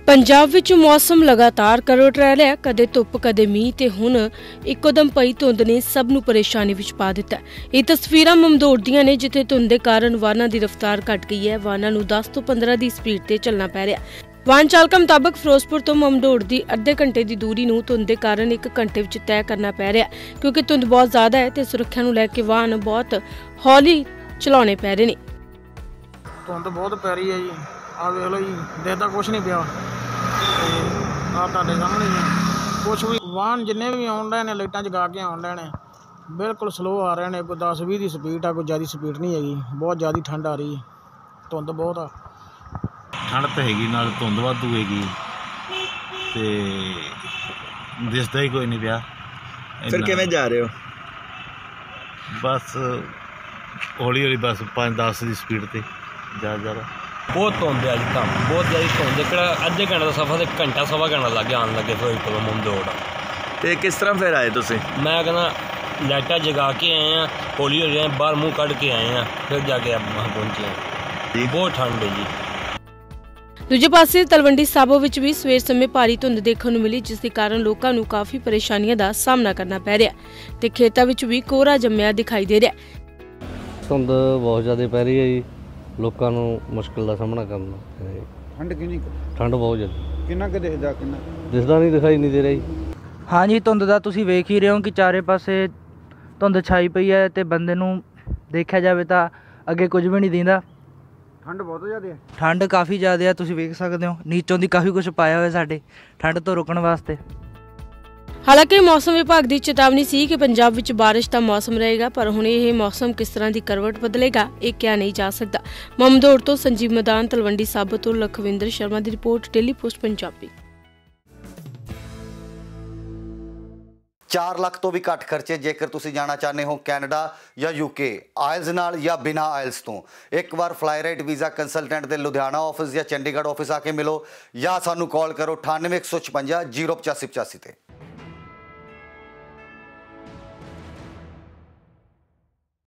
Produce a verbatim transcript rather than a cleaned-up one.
पंजाब विच मौसम लगातार करवट रह रहा है। कदे धुप कदे मीह ते हुण इकोदम पई धुंध ने सब नूं परेशानी विच पा दिता है। ये तस्वीरां ममदोड़ दीआं ने जिथे धुंध दे कारण वाहनां दी रफ्तार घट गई है। वाहनां नूं दस तो पंद्रह की स्पीड ते चलना पै रहा है। वाहन चालकां मुताबक फिरोजपुर तो ममदोड़ की अद्धे घंटे की दूरी नूं धुंध के कारण एक घंटे विच तय करना पै रहा है, क्योंकि धुंध बहुत ज़्यादा है ते सुरक्षा नूं लैके वाहन बहुत हौली चलाने पै रहे ने। धुंध बहुत पै रही है जी, आ देख लो जी, देखदा कुछ नहीं पिया। आ तुहाडे सामने ही कुछ भी वाहन जिन्ने भी आउण डए ने लाइटां जगा के आउण डए ने, बिल्कुल स्लो आ रहे हैं। कोई दस भी की स्पीड आ, कोई ज़्यादा स्पीड नहीं हैगी। बहुत ज़्यादा ठंड आ रही है, धुंध बहुत आ। ठंड तो हैगी, नाल धुंध वाधू हैगी ते दिसदा ही कोई नहीं पिया। फिर किवें जा रहे हो? बस हौली हौली, बस पाँच दस की स्पीड ते जा जा रहा। बहुत धुंध है अज तक, बहुत ज़्यादा धुंध। एक अद्धे घंटे का सफ़र तो घंटा सवा घंटा लग गया आन लगे फिरोजपुर तो ममदोड़। तो किस तरह फिर आए तुसीं? मैं कहना लाइटा जगा के आए हैं, हौली हौली आए, बाहर मुँह कढ़ के आए हैं, फिर जाके अब वहाँ पहुँचे हैं। बहुत ठंड है जी। दूजे पासे तलवंडी साबो विच भी सवेर समय भारी धुंध देखने को मिली, जिस कारण लोगों को काफ़ी परेशानियों का सामना करना पै रहा ते खेतों विच भी कोहरा जम्मिया दिखाई दे रहा। धुंध बहुत ज़्यादा पै रही है जी, लोगों को मुश्किल का सामना करना। ठंड किन्नी ठंड बहुत ज़्यादा, किन्ना क दिखदा किन्ना दिसदा नहीं, दिखाई नहीं दे रही। हाँ जी, धुंध का तुसीं वेख ही रहे हो कि चारे पासे धुंध छाई पई है ते बंदे नूं देखा जाए तो अगे कुछ भी नहीं दिंदा। ठंड बहुत ज़्यादा है, ठंड काफ़ी ज़्यादा है, तुसीं वेख सकते हो। नीचों दी काफ़ी कुछ पाया हुआ साडे ठंड तो रोकण वास्ते। हालांकि मौसम विभाग की चेतावनी सी कि पंजाब विच बारिश का मौसम रहेगा, पर हुण यह मौसम किस तरह की करवट बदलेगा ये क्या नहीं जा सकता। ममदोड़ तो संजीव मैदान, तलवंडी साबो तो लखविंदर शर्मा की रिपोर्ट, डेली पोस्ट पंजाबी। चार लाख तो भी घट खर्चे जेकर तुसी जाना चाहते हो कैनेडा या यूके आयल्स नाल या बिना आयल्स तो एक बार फ्लाईराइट वीज़ा कंसलटेंट के लुधियाना ऑफिस या चंडीगढ़ ऑफिस आके मिलो या सानू कॉल करो अठानवे एक सौ छपंजा जीरो पचासी पचासी ते।